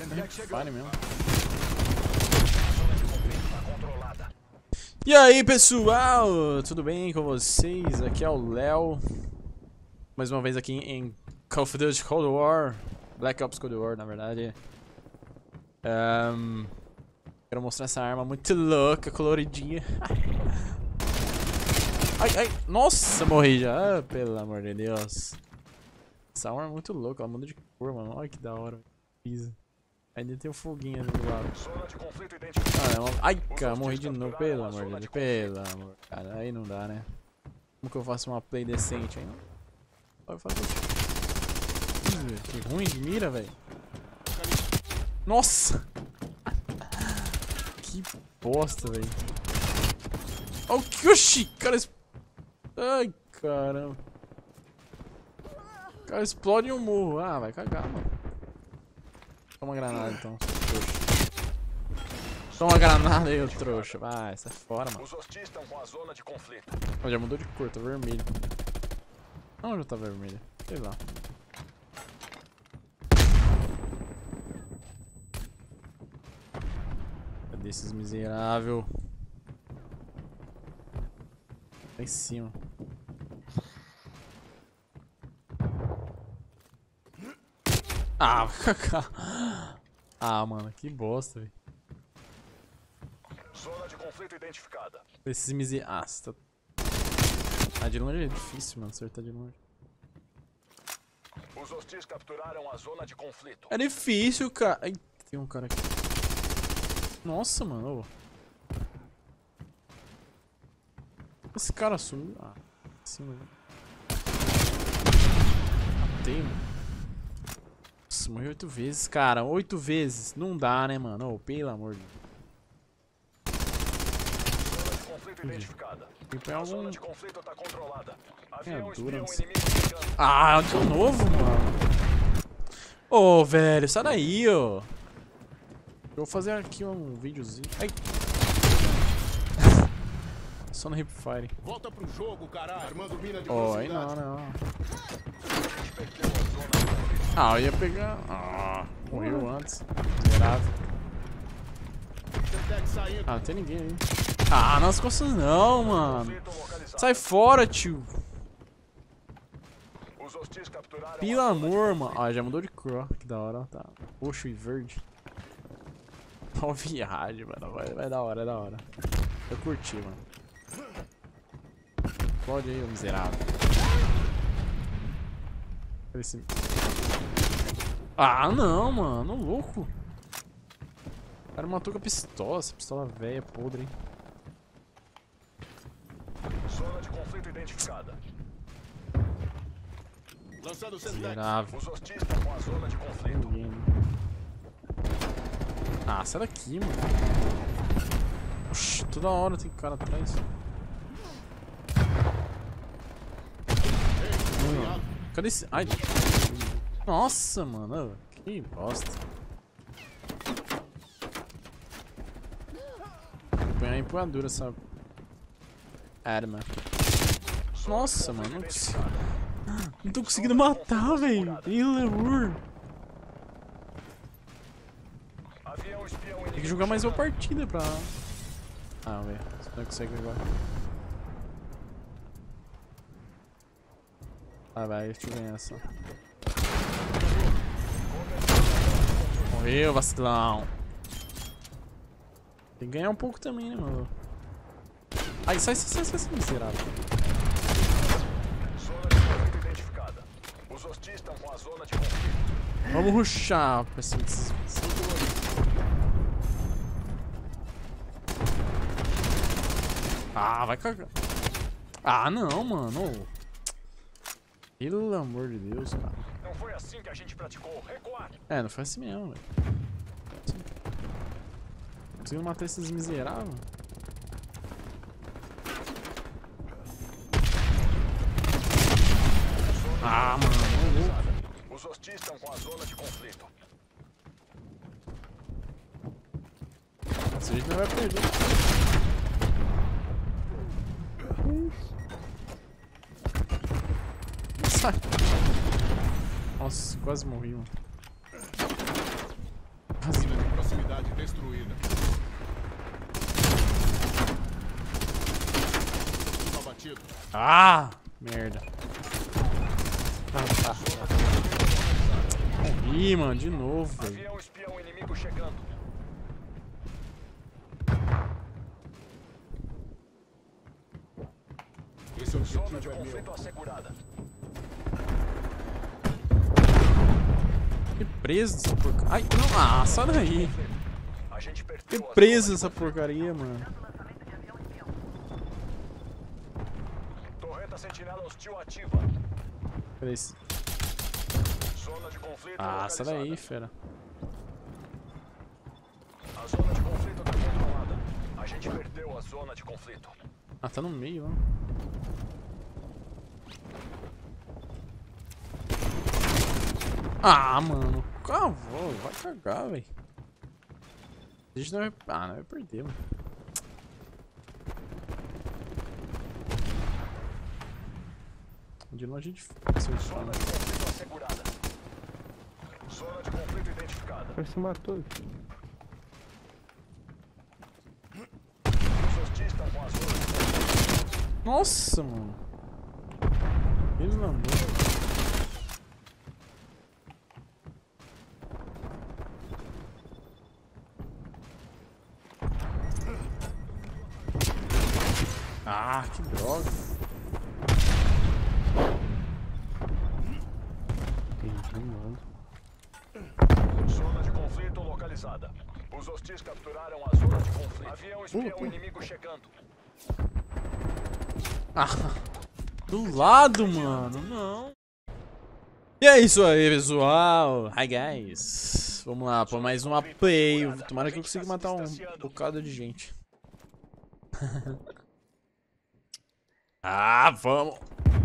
Fire mesmo. E aí, pessoal, tudo bem com vocês? Aqui é o Léo. Mais uma vez aqui em Call of Duty Cold War. Black Ops Cold War, na verdade. Quero mostrar essa arma muito louca, coloridinha. Ai, ai, nossa, morri já. Ah, pelo amor de Deus. Essa arma é muito louca, ela muda de cor, mano. Olha que da hora. Pisa. Ainda tem um foguinho ali do lado. Ai, cara, morri de novo. Pelo amor de Deus. Pelo amor. Cara, aí não dá, né? Como que eu faço uma play decente aí? Vai fazer. Que ruim de mira, velho. Nossa! Que bosta, velho. Oh, que oxi! Cara. Ai, caramba. O cara explode um morro. Ah, vai cagar, mano. Toma granada então, seu trouxa. Toma granada aí, ô trouxa. Vai, sai fora, mano. Os hostis estão com a zona de conflito. Oh, já mudou de cor, tá vermelho. Onde tá vermelho? Sei lá. Cadê esses miserável? Lá em cima. Ah, vai cagar. Ah, mano, que bosta, velho. Zona de conflito identificada. Esses miseráveis. Ah, você tá... Ah, de longe é difícil, mano, acertar de longe. Os hostis capturaram a zona de conflito. É difícil, cara. Ai, tem um cara aqui. Nossa, mano. Esse cara sumiu. Ah, sim, mano. Matei, mano. Nossa, morri 8 vezes, cara. 8 vezes. Não dá, né, mano? Oh, pelo amor de Deus. Zona de conflito identificada. A zona de conflito tá controlada. Avião espião inimigo chegando. Ah, de novo, mano. Ô, velho, sai daí, ó. Eu vou fazer aqui um videozinho. Ai. Só no hipfire. Volta pro jogo, caralho. Armando mina de Oh, aí não, não. Ah, eu ia pegar. Ah, morreu antes. Miserável. Ah, não tem ninguém aí. Ah, nas costas não, mano. Sai fora, tio. Pelo amor, mano. Ah, já mudou de cor, ó. Que da hora, ó. Tá roxo e verde. Ó, viagem, mano. Vai da hora, é da hora. Eu curti, mano. Explode aí, ô miserável. Esse... Ah, não, mano. Louco. O cara matou com a pistola. Essa pistola velha, podre, hein. Zona de conflito identificada. Lançando miserável. Os hostis estão com a zona de conflito. Ninguém, né? Ah, sai daqui, mano. Oxi, toda hora tem cara atrás. Cadê esse... Ai. Nossa, mano. Que bosta. Põe a empunhadura essa arma. Nossa, mano. Não tô conseguindo matar, velho. Pelo amor. Tem que jogar mais uma partida pra... Ah, velho. Você não consegue agora. Ah, vai. Deixa eu ganhar essa. Morreu, vacilão. Tem que ganhar um pouco também, né, mano? Ai, sai, miserável. Zona de conflito identificada. Os hostis estão com a zona de conflito. Vamos rushar pra cima desses... Ah, vai cagar. Ah, não, mano. Pelo amor de Deus, cara. Não foi assim que a gente praticou. Recuar. É, não foi assim mesmo, velho. Conseguindo matar esses miseráveis. Ah, mano. Os hostis estão com a zona de conflito. Esse jeito não vai perder. Sai. Nossa, quase morri, mano. Mina de proximidade destruída. Abatido. Ah, merda. Morri, mano, de novo, velho. Avião espião inimigo chegando. Esse Zona de objetivo é meu. conflito assegurada. Que preso essa porcaria. Ai, não, ah, sai daí. A gente Que perdeu a preso essa porcaria, mano. torreta sentinela hostil ativa. Cadê esse? Zona de conflito Ah, sai localizada. daí, fera. A zona de conflito tá controlada. A gente perdeu a zona de conflito. Ah, tá no meio, ó. Ah, mano. Cavou, vai cagar, velho. A gente não vai... Ah, não vai perder, mano. De longe a gente fica Zona de conflito assegurada. Zona de conflito identificada. Ele se matou. Os hostis estão com a zona de conflito. Nossa, mano. Eles não andam. Ah, que droga. Zona de conflito localizada. Os hostis capturaram a zona de conflito. Avião espião inimigo chegando. Ah, do lado, mano. Não. E é isso aí, pessoal. Hi, guys. Vamos lá, pra mais uma play. Tomara que eu consiga matar um bocado de gente. Ah, vamos.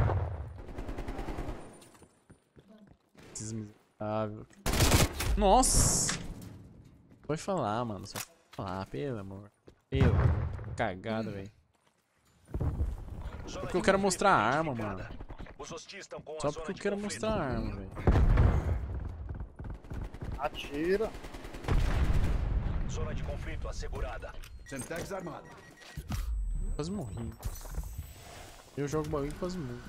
Desmiserável. Nossa. Pode falar, mano. Só falar, pelo amor. Pelo amor. Cagada, velho. Porque eu quero mostrar a arma, mano. Só porque eu quero mostrar a arma, velho. Atira. Zona de conflito assegurada. Semtex armada. Quase morri. Eu jogo bagulho e quase morri.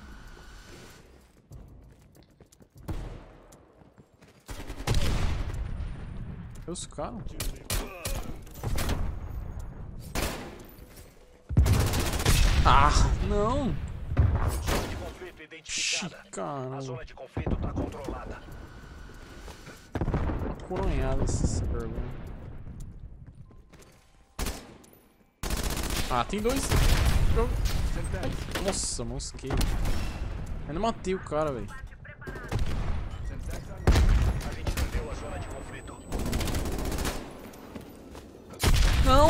Os caras. Ah, não! Zona de conflito identificada. A Caramba. zona de conflito tá controlada. Coronhado esses perguntas. Ah, tem dois. Ai, nossa, mosquei. Eu não matei o cara, velho. A gente perdeu a zona de conflito. Não!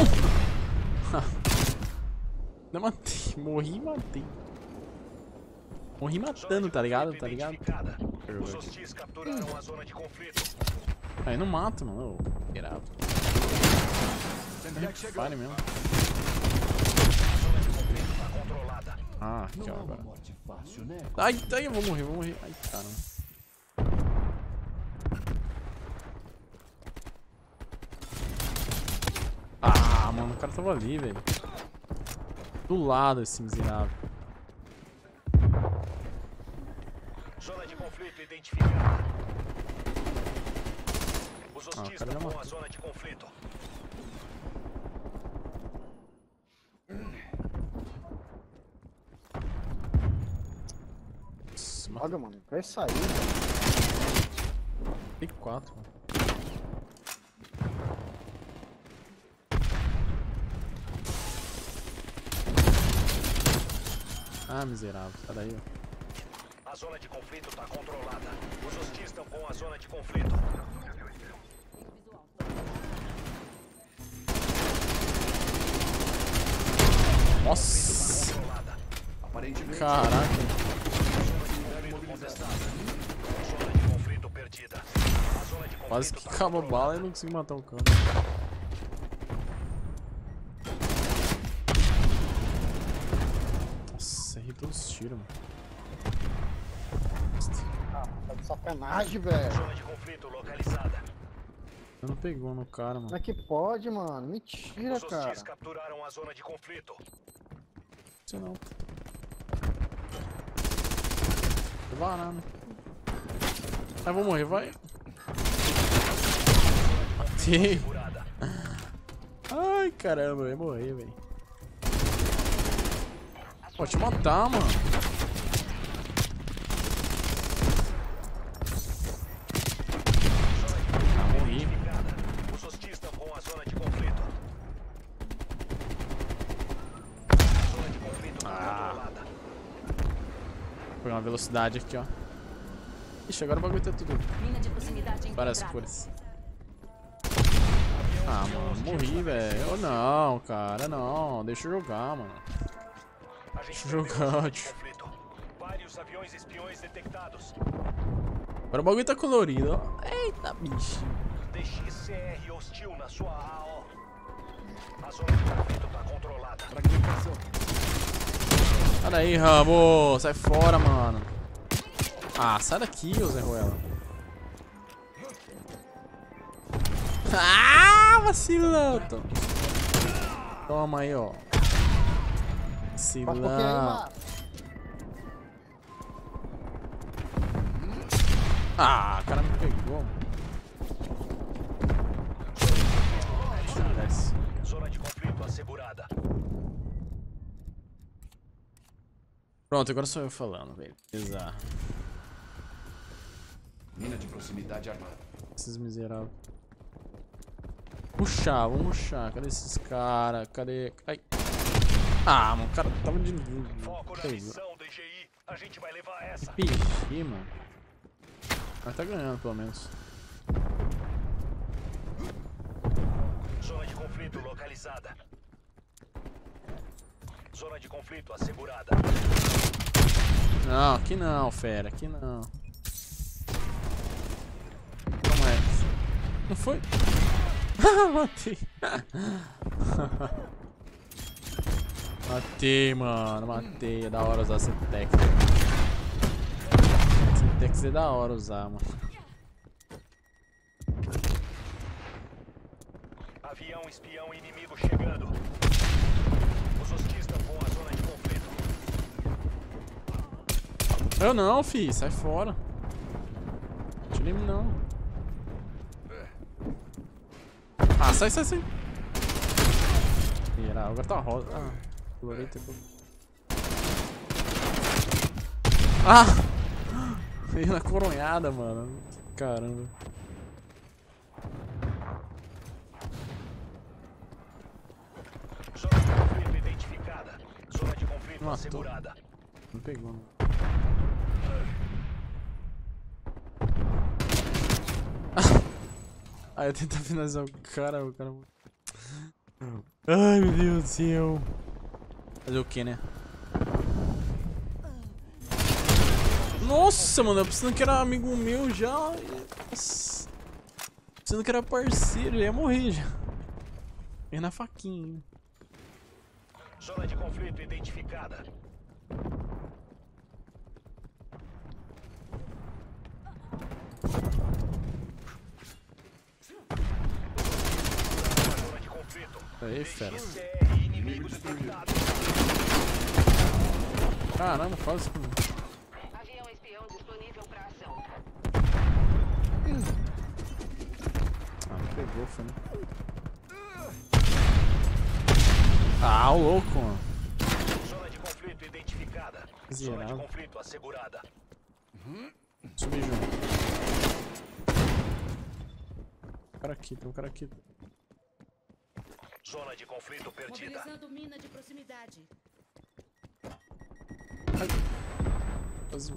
Não matei. Morri e matei. Morri matando, tá ligado? Tá ligado? Os hostis capturaram a zona de conflito. Aí não mata, mano. Gerado. Fire mesmo. A zona de conflito tá controlada. Ah, aqui ó, Não é uma agora. morte fácil, né? Ai, ai, eu vou morrer, vou morrer. Ai, caramba. Ah, mano, o cara tava ali, velho. Do lado, esse miserável. Zona de conflito identificada. Os o hostis cara já estão com a matou. zona de conflito. Nossa, Olha, mano, vai sair. matei 4, mano. Ah, miserável. Sai daí, ó. A zona de conflito tá controlada. Os hostis estão com a zona de conflito. Nossa! Controlada. Aparentemente. Caraca. Contestada. Zona de conflito perdida. A zona de conflito Quase que tá acaba a controlada. bala e não consegui matar o cara. Nossa, errei todos os tiros, mano. Ah, tá de sacanagem, velho. Zona de conflito localizada. Não pegou no cara, mano. Como é que pode, mano? Mentira, Os cara. hostis capturaram a zona de conflito. Você não. Tô varando. Ah, vou morrer, vai. Matei. Segurada. Ai, caramba, eu ia morrer, velho. Pode te matar, mano. Ah, morri. Os hostis estão com a zona de conflito. A zona de conflito controlada. Vou pegar uma velocidade aqui, ó. Ixi, agora o bagulho tá tudo. Mina de proximidade Várias encontrada. cores. Ah, mano, morri, velho. Não, cara, não. Deixa eu jogar, mano. A gente Deixa eu perdeu a zona jogar, de tio. conflito. Vários aviões espiões detectados. Agora o bagulho tá colorido, ó. Eita, bicho. DXCR hostil na sua AO. A zona de conflito tá controlada. Fragmentação. Sai daí, Rambo. Sai fora, mano. Ah, sai daqui, ô Zé Ruela. Ah, vacilão. Toma aí, ó. Passa um pouquinho aí, Vacilão. mano. Ah, o cara me pegou, mano. Desce. Zona de conflito assegurada. Pronto, agora sou eu falando, velho. Bizarro. Mina de proximidade armada. Esses miseráveis. Puxar, vamos puxar. Cadê esses caras? Cadê? Ai. Ah, mano, o cara tava de novo. Foco na missão, DGI. A gente vai levar essa. Pixi, mano. Mas tá ganhando, pelo menos. Zona de conflito localizada. Zona de conflito assegurada. Não, aqui não, fera. Aqui não. Como é? Não foi? Matei. Matei, mano. Matei. É da hora usar esse tech. Esse é da hora usar, mano. Avião espião inimigo chegando. Os hostis estão com a zona de conflito. Eu não, fi. Sai fora. Não te lembro, não. Ah, sai. Virar, agora tá rosa. Ah, colorei tempo. Ah! Veio na coronhada, mano. Caramba. Zona de conflito identificada. Zona de conflito Matou. assegurada. Não pegou, não. Ah, eu tento finalizar o cara. Ai, meu Deus do céu. Fazer o que, né? Nossa, mano, eu pensando que era amigo meu já. Nossa. Pensando que era parceiro, ele ia morrer já. Ia na faquinha. Zona de conflito identificada. Zona de conflito. Aí, fera. DXCR inimigo detectado. Caramba, fala isso comigo. Avião espião disponível para ação. Ah, não pegou, foi, né? Ah, o louco, mano. Zona de conflito identificada. Zona de Zerado. conflito assegurada. Subi junto. Tem um cara aqui. Zona de conflito perdida. Mobilizando mina de proximidade. Azul.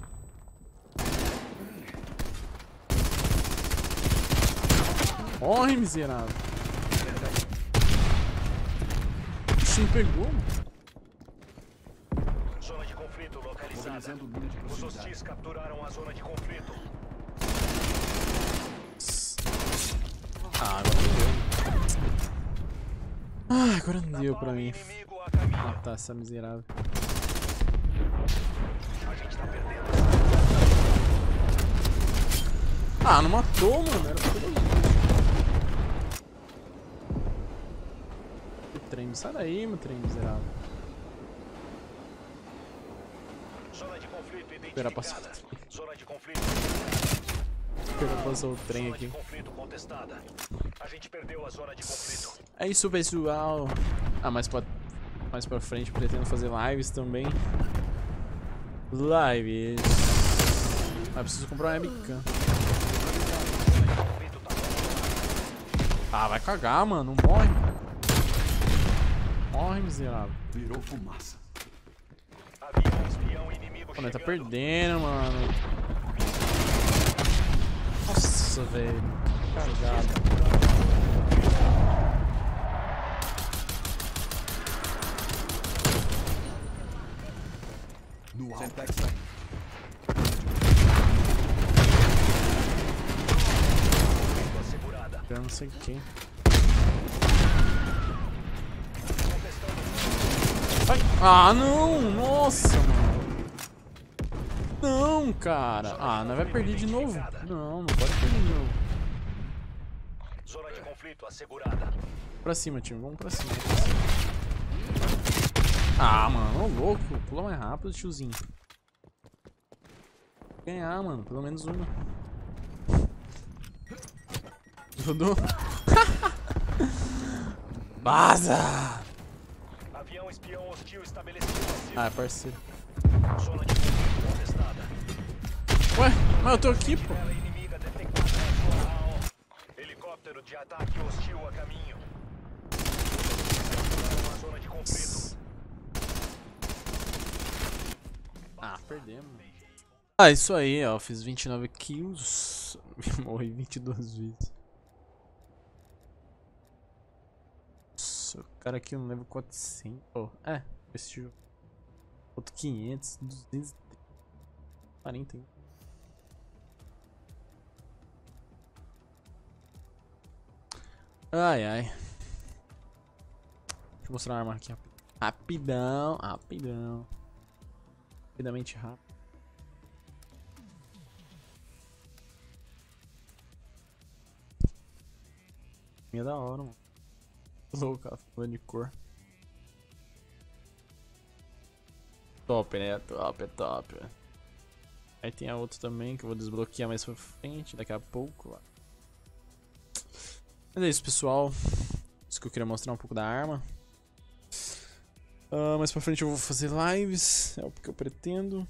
Morre, miserável. Puxa, não pegou, mano. Zona de conflito localizada. Mobilizando mina de Os proximidade. hostis capturaram a zona de conflito. Ah, agora não deu. Ah, agora não deu pra mim Inimigo a caminho. matar essa miserável. A gente tá perdendo. Ah, não matou, mano. Era pra todo mundo. rápido. Sai daí, meu trem miserável. Zona de conflito Espera passar o identificada. trem. Zona de conflito. Espera passar o trem Zona aqui. de conflito contestada. A gente perdeu a zona de conflito. É isso, pessoal. Ah, mais pra frente pretendo fazer lives também. Lives. Ah, preciso comprar uma webcam. Ah, vai cagar, mano. Não morre. Morre, miserável. Virou fumaça. Havia um espião inimigo Pô, nós tá chegando. perdendo, mano. Nossa, velho. Cagado. No alto. Assegurada. Eu não sei quem. Ai. Ah, não! Nossa, mano. Não, cara. Ah, nós vai perder de novo. Não, não pode perder de novo. Zona de conflito assegurada. Pra cima, time. Vamos pra cima. Ah, mano. Ô, louco. Pula mais rápido, tiozinho. Ganhar, mano. Pelo menos uma. Dudu. Vaza! Avião espião hostil estabelecido. Ah, é parceiro. Zona de conflito contestada. Ué, mas eu tô aqui, pô. Ela inimiga detectada na sua AO. Helicóptero de ataque hostil a caminho. Uma zona de conflito. Ah, perdemos. Ah, isso aí, ó. Fiz 29 kills. Morri 22 vezes. Nossa, o cara aqui não leva 400. Oh, é, esse jogo. Outro 500, 240. Ai, ai. Deixa eu mostrar a arma aqui rapidão. Rapidão. Rapidamente rápido. É da hora, mano. Louco, ela falando de cor. Top, né? Top, é top. Aí tem a outra também que eu vou desbloquear mais pra frente, daqui a pouco. Mas é isso, pessoal. Isso que eu queria mostrar um pouco da arma. Mais pra frente eu vou fazer lives. É o que eu pretendo.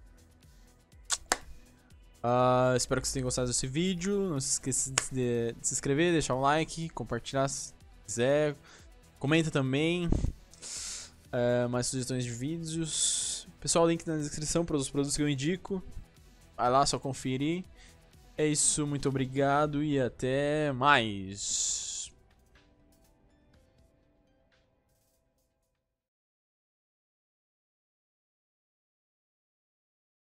Espero que vocês tenham gostado desse vídeo. Não se esqueça de se inscrever, deixar um like, compartilhar se quiser. Comenta também. Mais sugestões de vídeos. Pessoal, link na descrição para os produtos que eu indico. Vai lá, só conferir. É isso, muito obrigado e até mais.